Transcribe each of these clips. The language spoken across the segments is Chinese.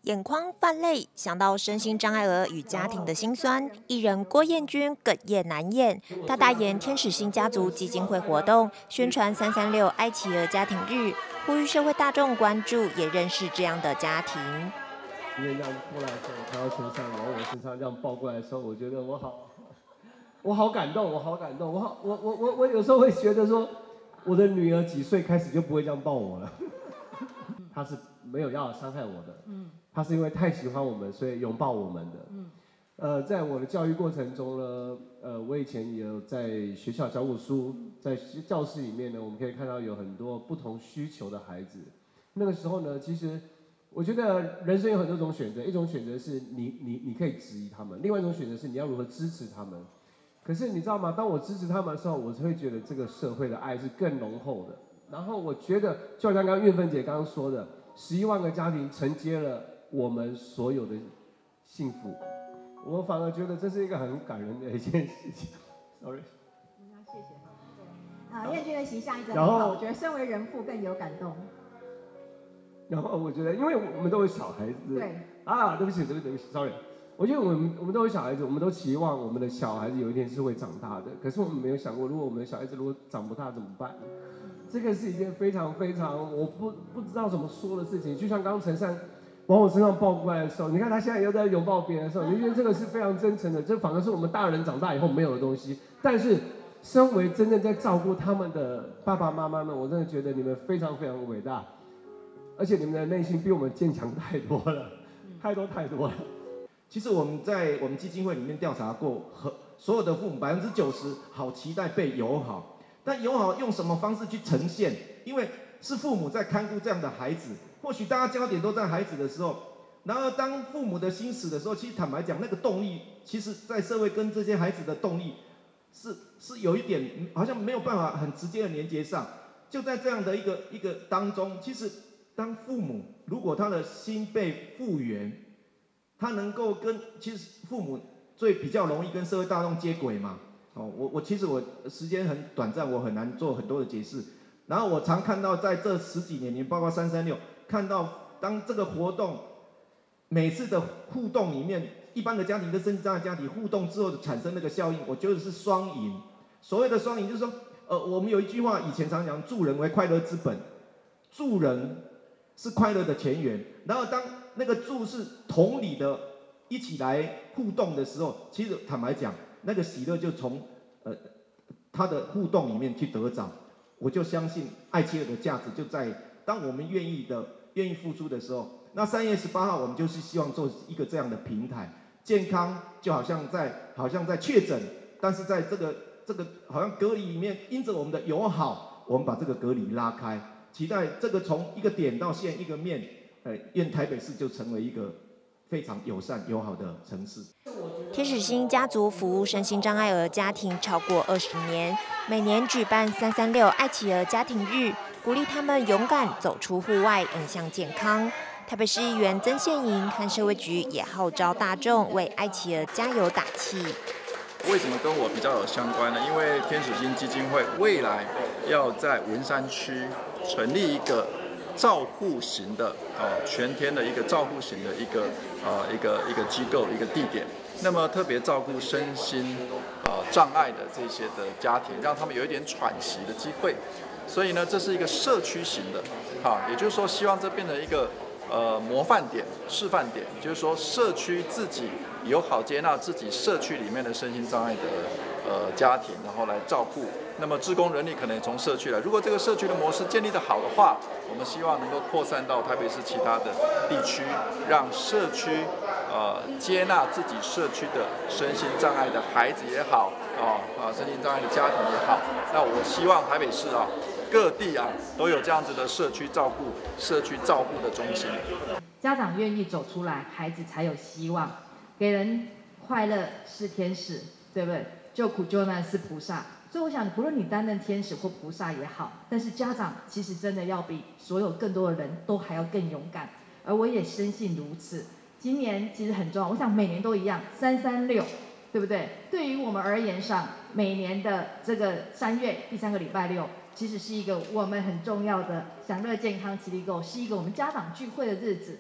眼眶泛泪，想到身心障碍儿与家庭的辛酸，艺人郭彦均哽咽难咽。他代言天使星家族基金会活动，宣传336爱企鹅家庭日，呼吁社会大众关注，也认识这样的家庭。 因为这样过来的时候，看到全上往我身上这样抱过来的时候，我觉得我好感动，我好感动，我有时候会觉得说，我的女儿几岁开始就不会这样抱我了，她是没有要伤害我的，她是因为太喜欢我们，所以拥抱我们的。在我的教育过程中呢，我以前也有在学校教过书，在教室里面呢，我们可以看到有很多不同需求的孩子。那个时候呢，其实我觉得人生有很多种选择，一种选择是你可以质疑他们，另外一种选择是你要如何支持他们。可是你知道吗？当我支持他们的时候，我会觉得这个社会的爱是更浓厚的。然后我觉得，就像刚刚运芬姐刚刚说的，11万个家庭承接了我们所有的幸福，我反而觉得这是一个很感人的一件事情。Sorry。 谢谢。彦均的形象一直很好，我觉得身为人父更有感动。 然后我觉得，因为我们都有小孩子。 对。 对不起 ，Sorry。我觉得我们都有小孩子，我们都期望我们的小孩子有一天是会长大的。可是我们没有想过，如果我们的小孩子如果长不大怎么办？这个是一件非常非常我不知道怎么说的事情。就像刚刚陈善往我身上抱过来的时候，你看他现在又在拥抱别人的时候，你觉得这个是非常真诚的，这反而是我们大人长大以后没有的东西。但是身为真正在照顾他们的爸爸妈妈们，我真的觉得你们非常非常伟大，而且你们的内心比我们坚强太多了，太多了。 其实我们在我们基金会里面调查过，所有的父母90%好期待被友好，但友好用什么方式去呈现？因为是父母在看顾这样的孩子，或许大家焦点都在孩子的时候，然而当父母的心死的时候，其实坦白讲，那个动力，其实在社会跟这些孩子的动力是有一点好像没有办法很直接的连接上。就在这样的一个当中，其实当父母如果他的心被复原，他能够其实父母最比较容易跟社会大众接轨嘛。其实我时间很短暂，我很难做很多的解释。然后我常看到在这10几年，包括336，看到当这个活动每次的互动里面，一般的家庭跟身心障碍家庭互动之后产生那个效应，我觉得是双赢。所谓的双赢，就是说，我们有一句话以前常讲，助人为快乐之本，助人是快乐的前缘。然后当那个助是同理的一起来互动的时候，其实坦白讲，那个喜乐就从他的互动里面去得着。我就相信爱企鹅的价值就在当我们愿意付出的时候。那3月18号我们就是希望做一个这样的平台，健康就好像在确诊，但是在这个好像隔离里面，因着我们的友好，我们把这个隔离拉开，期待这个从一个点到线一个面。愿台北市就成为一个非常友善友好的城市。 天使星家族服务身心障碍儿家庭超过20年，每年举办336爱企鹅家庭日，鼓励他们勇敢走出户外，迎向健康。台北市议员曾宪营和社会局也号召大众为爱企鹅加油打气。 为什么跟我比较有相关呢？因为天使星基金会未来要在文山区成立一个照护型的全天的一个照护型的一个机构一个地点，那么特别照顾身心障碍的这些的家庭，让他们有一点喘息的机会。所以呢，这是一个社区型的，也就是说，希望这变成一个模范点、示范点，就是说社区自己友好接纳自己社区里面的身心障碍的家庭，然后来照顾。那么志工人力可能也从社区来，如果这个社区的模式建立得好的话，我们希望能够扩散到台北市其他的地区，让社区接纳自己社区的身心障碍的孩子也好，身心障碍的家庭也好。那我希望台北市各地都有这样子的社区照护的中心。 家长愿意走出来，孩子才有希望。给人快乐是天使，对不对？救苦救难是菩萨。所以我想，不论你担任天使或菩萨也好，但是家长其实真的要比所有更多的人都还要更勇敢。而我也深信如此。今年其实很重要，我想每年都一样，336，对不对？对于我们而言上，每年的这个3月第3个礼拜六，其实是一个我们很重要的享乐健康齐力购，是一个我们家长聚会的日子。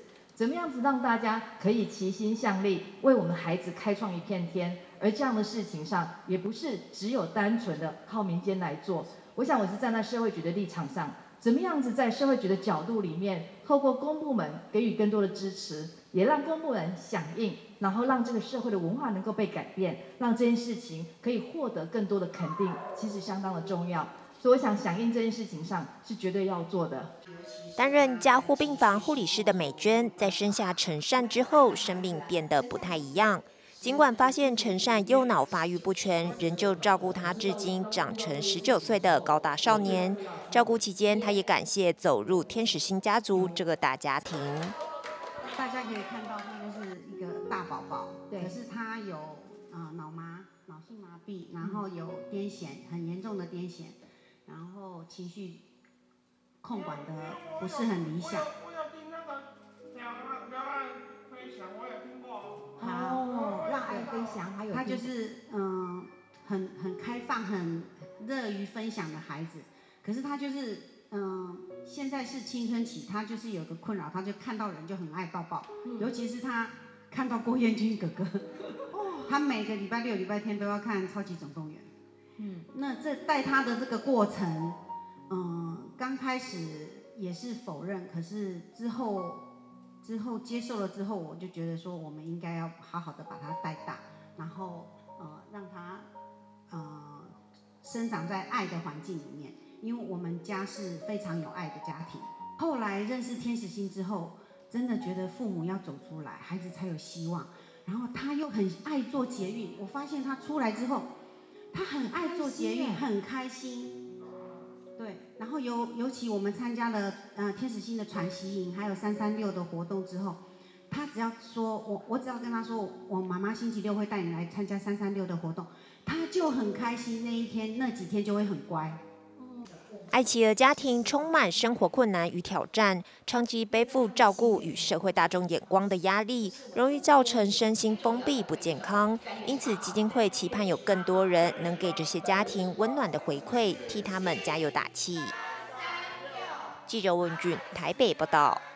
怎么样子让大家可以齐心向力，为我们孩子开创一片天？而这样的事情上，也不是只有单纯的靠民间来做。我想我是站在社会局的立场上，怎么样子在社会局的角度里面，透过公部门给予更多的支持，也让公部门响应，然后让这个社会的文化能够被改变，让这件事情可以获得更多的肯定，其实相当的重要。所以我想响应这件事情上是绝对要做的。 担任加护病房护理师的美娟，在生下陈善之后，生命变得不太一样。尽管发现陈善右脑发育不全，仍旧照顾他至今长成19岁的高大少年。照顾期间，他也感谢走入天使星家族这个大家庭。 大家可以看到，他就是一个大宝宝， 对， 可是他有脑性麻痹，然后有癫痫，很严重的癫痫，然后情绪控管的不是很理想。 我有听那个两岸飞翔，我有听过。 哦，让爱飞翔，还有他就是很开放、很乐于分享的孩子。可是他就是现在是青春期，他就是有个困扰，他就看到人就很爱抱抱，尤其是他看到郭彦均哥哥，他每个礼拜六、礼拜天都要看《超级总动员》。那这带他的这个过程，刚开始也是否认，可是之后接受了之后，我就觉得说，我们应该要好好的把他带大，然后让他生长在爱的环境里面，因为我们家是非常有爱的家庭。后来认识天使星之后，真的觉得父母要走出来，孩子才有希望。然后他又很爱做捷运，我发现他出来之后，他很爱做捷运，很开心。对，然后尤其我们参加了天使星的传习营，还有336的活动之后，他只要说我只要跟他说，我妈妈星期六会带你来参加336的活动，他就很开心，那几天就会很乖。 艾琪儿家庭充满生活困难与挑战，长期背负照顾与社会大众眼光的压力，容易造成身心封闭不健康。因此，基金会期盼有更多人能给这些家庭温暖的回馈，替他们加油打气。记者文俊台北报道。